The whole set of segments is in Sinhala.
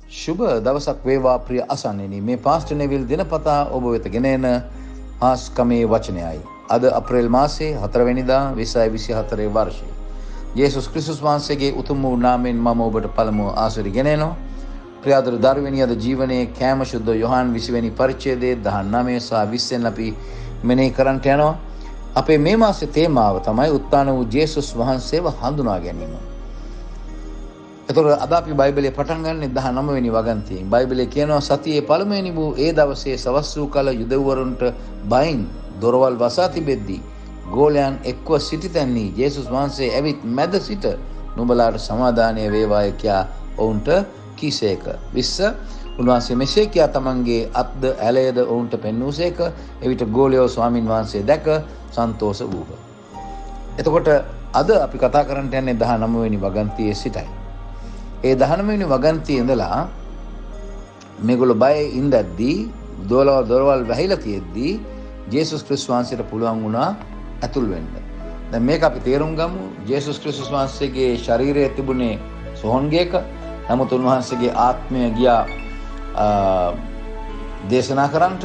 ශුභ දවසක් වේවා ප්‍රිය අසන්නෙනි. මේ පාස්ටර් නෙවිල් දිනපතා ඔබ වෙත ගෙන එන හාස්කමේ වචනයයි. අද අප්‍රේල් මාසයේ 4 වෙනිදා 2024 වර්ෂයේ යේසුස් ක්‍රිස්තුස් වහන්සේගේ උතුම් වූ නාමයෙන් මම ඔබට පළමුව ආශිර්වාද ගෙන එනවා. ප්‍රියාදර දරුවනි, අද ජීවනයේ කෑම ශුද්ධ යොහාන් 20 වෙනි පරිච්ඡේදයේ 19 සහ 20 අපි මෙනෙහි කරන්නට යනවා. අපේ මේ මාසයේ තේමාව තමයි උත්ථාන වූ යේසුස් වහන්සේව හඳුනා ගැනීම. එතකොට අද අපි බයිබලයේ පටන් ගන්නේ 19 වෙනි වගන්තියෙන්. බයිබලයේ කියනවා සතියේ පළමුවෙනි වූ ඒ දවසේ සවස් වූ කල යුදෙව්වරුන්ට බයින් දොරවල් වසා තිබෙද්දී ගෝලයන් එක්ව සිටිතැන්හි යේසුස් වහන්සේ ඇවිත් මැද සිට නුඹලාට සමාදානය වේවාය කියා ඔවුන්ට කීසේක. 20 උන්වහන්සේ මෙසේ කියා තමන්ගේ අත්ද ඇලයද ඔවුන්ට පෙන්වූසේක. එවිට ගෝලයෝ ස්වාමින් වහන්සේ දැක සන්තෝෂ වූහ. එතකොට අද අපි කතා කරන්නට යන්නේ 19 වෙනි වගන්තියේ සිටයි. ඒ 19 වෙනි වගන්තියේ ඉඳලා මේගොල්ලෝ බයේ ඉඳද්දී දොරවල් වැහිලා තියෙද්දී යේසුස් ක්‍රිස්තුස් වහන්සේට පුළුවන් වුණා ඇතුල් වෙන්න. දැන් මේක අපි තේරුම් ගමු. යේසුස් ක්‍රිස්තුස් වහන්සේගේ ශරීරය තිබුණේ සොහොන්ගේක. නමුත් උන්වහන්සේගේ ආත්මය ගියා දේශනා කරන්නට.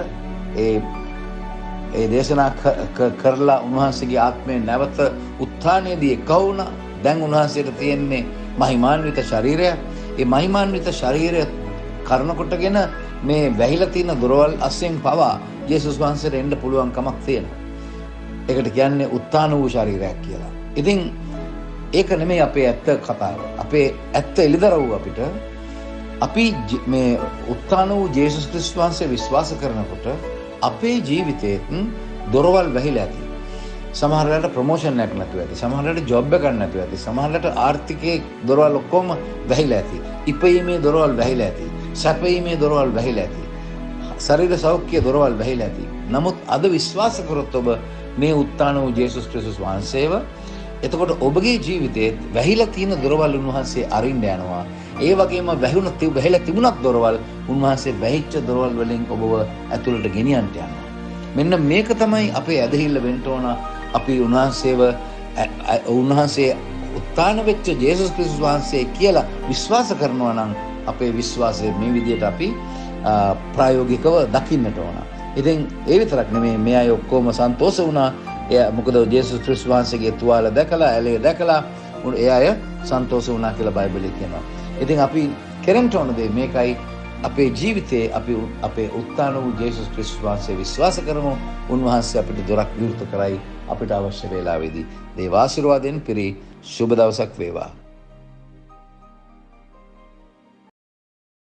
ඒ දේශනා කරලා උන්වහන්සේගේ ආත්මය නැවත උත්ථානයේදී එක වුණා. දැන් උන්වහන්සේට තියෙන්නේ මහිමාන්විත ශරීරය. ඒ මහිමාන්විත ශරීරය කරන කොටගෙන මේ වැහිලා තියෙන දොරවල් අස්සෙන් පවා යේසුස් වහන්සේට එන්න පුළුවන් කමක් තියෙනවා. ඒකට කියන්නේ උත්ථාන වූ ශරීරයක් කියලා. ඉතින් ඒක නෙමෙයි අපේ ඇත්ත කතාව. අපේ ඇත්ත එළිදරව් අපිට අපි මේ උත්ථාන වූ යේසුස් ක්‍රිස්තුස් වහන්සේ විශ්වාස කරනකොට අපේ ජීවිතේත් දොරවල් වැහිලා ඇති. සමහරවිට ප්‍රොමෝෂන් එකක් නැතුව ඇති. සමහරවිට ජොබ් එකක් නැතුව ඇති. සමහරවිට ආර්ථිකයේ දොරවල් ඔක්කොම වැහිලා ඇති. ඉපීමේ දොරවල් වැහිලා ඇති. සැපීමේ දොරවල් වැහිලා ඇති. ශරීර සෞඛ්‍ය දොරවල් වැහිලා ඇති. නමුත් අද විශ්වාස කරොත් ඔබ මේ උත්ථාන වූ යේසුස් ක්‍රිස්තුස් වහන්සේව, එතකොට ඔබගේ ජීවිතේ වැහිලා තියෙන දොරවල් උන්වහන්සේ අරින්න යනවා. ඒ වගේම වැහිලා තිබුණත් දොරවල් උන්වහන්සේ වැහිච්ච දොරවල් වලින් ඔබව ඇතුළට ගෙනියන්න යනවා. මෙන්න මේක තමයි අපේ ඇදහිල්ල වෙන්න ඕන. අපි උන්වහන්සේ උත්ථාන වෙච්ච යේසුස් ක්‍රිස්තුස් වහන්සේ කියලා විශ්වාස කරනවා නම් අපේ විශ්වාසය මේ විදිහට අපි ප්‍රායෝගිකව දකින්නට ඕන. ඉතින් ඒ විතරක් නෙමෙයි, මේ අය ඔක්කොම සන්තෝෂ වුණා. මොකද යේසුස් ක්‍රිස්තුස් වහන්සේගේ තුවාල දැකලා, ඇලේ දැකලා ඒ අය සන්තෝෂ වුණා කියලා බයිබලයේ කියනවා. ඉතින් අපි කරන්න ඕන දේ මේකයි. අපේ ජීවිතේ අපි අපේ උත්ථාන වූ යේසුස් ක්‍රිස්තුස් වහන්සේ විශ්වාස කරමු. උන්වහන්සේ අපිට දොරක් විවෘත කරයි අපිට අවශ්‍ය වේලාවෙදී. දේව ආශිර්වාදයෙන් පිරි සුබ දවසක් වේවා.